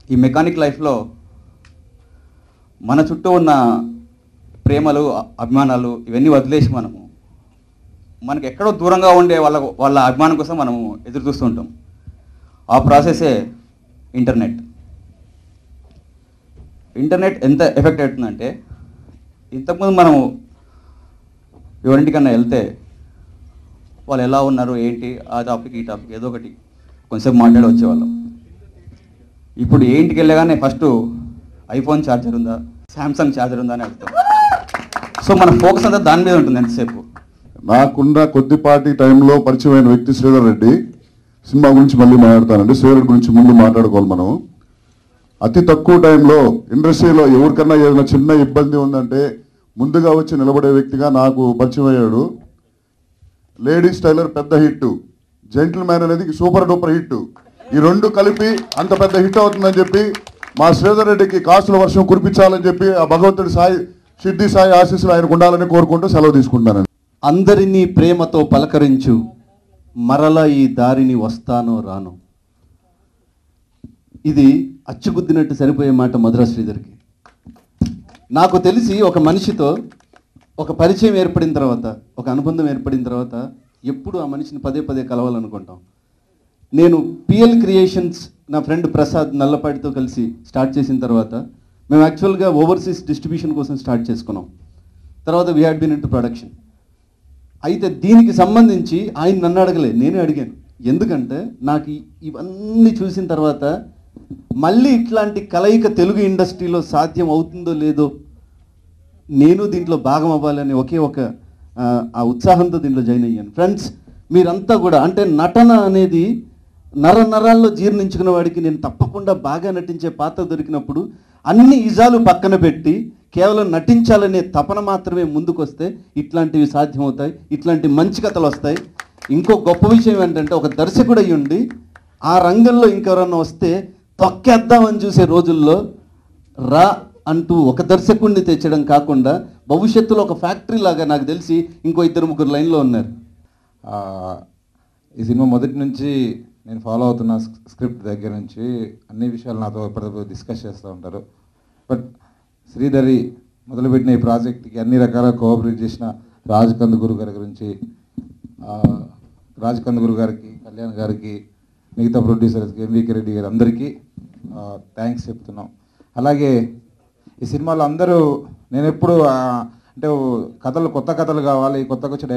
ఈ మెకానిక్ లైఫ్లో మన చుట్టూ ఉన్న ప్రేమలు అభిమానాలు ఇవన్నీ వదిలేసి మనకి ఎక్కడో దూరంగా ఉండే వాళ్ళ అభిమానం కోసం మనము ఎదురు చూస్తూ ఉంటాం. ఆ ప్రాసెసే ఇంటర్నెట్ ఎంత ఎఫెక్ట్ అవుతుందంటే, ఇంతకుముందు మనం ఎవరింటికన్నా వెళ్తే వాళ్ళు ఎలా ఉన్నారు ఏంటి ఆ టాపిక్ ఈ టాపిక్ ఏదో ఒకటి కొంచెంసేపు మాట్లాడి వచ్చేవాళ్ళం. ఇప్పుడు ఏ ఇంటికి వెళ్ళగానే ఫస్ట్ ఐఫోన్ ఛార్జర్ ఉందా, శాంసంగ్ ఛార్జర్ ఉందా అని అడుగుతాం. సో మన ఫోకస్ అంతా దాని మీద ఉంటుంది ఎంతసేపు. నాకున్న కొద్దిపాటి టైంలో పరిచయమైన వ్యక్తి శ్రీధర్ రెడ్డి. సినిమా గురించి మళ్ళీ మాట్లాడతానండి. శ్రీధర్ గురించి ముందు మాట్లాడుకోవాలి మనం. అతి తక్కువ టైంలో ఇండస్ట్రీలో ఎవరికన్నా ఏదైనా చిన్న ఇబ్బంది ఉందంటే ముందుగా వచ్చి నిలబడే వ్యక్తిగా నాకు పరిచయం అయ్యాడు. లేడీస్ టైలర్ పెద్ద హిట్, జెంటిల్ మ్యాన్ అనేది సూపర్ డూపర్ హిట్. ఈ రెండు కలిపి అంత పెద్ద హిట్ అవుతుందని చెప్పి మా శ్రీధర్ రెడ్డికి కాసుల వర్షం కురిపించాలని చెప్పి ఆ భగవంతుడి సాయి సిద్ధి సాయి ఆశీస్సులు ఆయనకు ఉండాలని కోరుకుంటూ సెలవు తీసుకుంటానండి. అందరినీ ప్రేమతో పలకరించు, మరలా ఈ దారిని వస్తానో రాను. ఇది అచ్చుగుద్దినట్టు సరిపోయే మాట మధుర శ్రీధర్కి. నాకు తెలిసి ఒక మనిషితో ఒక పరిచయం ఏర్పడిన తర్వాత, ఒక అనుబంధం ఏర్పడిన తర్వాత ఎప్పుడు ఆ మనిషిని పదే పదే కలవాలనుకుంటాం. నేను పిఎల్ క్రియేషన్స్ నా ఫ్రెండ్ ప్రసాద్ నల్లపాటితో కలిసి స్టార్ట్ చేసిన తర్వాత మేము యాక్చువల్గా ఓవర్సీస్ డిస్ట్రిబ్యూషన్ కోసం స్టార్ట్ చేసుకున్నాం. తర్వాత we had been into production. అయితే దీనికి సంబంధించి ఆయన నన్ను అడగలే, నేనే అడిగాను. ఎందుకంటే నాకు ఇవన్నీ చూసిన తర్వాత మళ్ళీ ఇట్లాంటి కలయిక తెలుగు ఇండస్ట్రీలో సాధ్యం అవుతుందో లేదో, నేను దీంట్లో భాగం అవ్వాలని ఒకే ఒక ఆ ఉత్సాహంతో దీంట్లో జాయిన్ అయ్యాను. ఫ్రెండ్స్, మీరంతా కూడా అంటే నటన అనేది నరాల్లో జీర్ణించుకున్న వాడికి నేను తప్పకుండా బాగా నటించే పాత్ర దొరికినప్పుడు అన్ని ఇజాలు పక్కన పెట్టి కేవలం నటించాలనే తపన మాత్రమే ముందుకొస్తే ఇట్లాంటివి సాధ్యమవుతాయి, ఇట్లాంటి మంచి కథలు వస్తాయి. ఇంకో గొప్ప విషయం ఏంటంటే, ఒక దర్శకుడు అయ్యి ఉండి ఆ రంగంలో ఇంకెవరన్నా వస్తే తొక్కేద్దామని చూసే రోజుల్లో రా అంటూ ఒక దర్శకుడిని తెచ్చడం కాకుండా భవిష్యత్తులో ఒక ఫ్యాక్టరీ లాగా నాకు తెలిసి ఇంకో 2-3 లైన్లో ఉన్నారు. ఈ సినిమా మొదటి నుంచి నేను ఫాలో అవుతున్న స్క్రిప్ట్ దగ్గర నుంచి అన్ని విషయాలు నాతో ఎప్పటికప్పుడు డిస్కస్ చేస్తూ ఉంటారు. బట్ శ్రీధరి మొదలుపెట్టిన ఈ ప్రాజెక్ట్కి అన్ని రకాల కోఆపరేట్ చేసిన రాజ్ కందుకూరు గారి గురించి, రాజ్ కందుకూరు గారికి, కళ్యాణ్ గారికి, మిగతా ప్రొడ్యూసర్స్కి, ఎంవికే రెడ్డి గారు అందరికీ థ్యాంక్స్ చెప్తున్నాం. అలాగే ఈ సినిమాలో అందరూ నేను ఎప్పుడు అంటే కొత్త కథలు కావాలి, కొత్తగా వచ్చే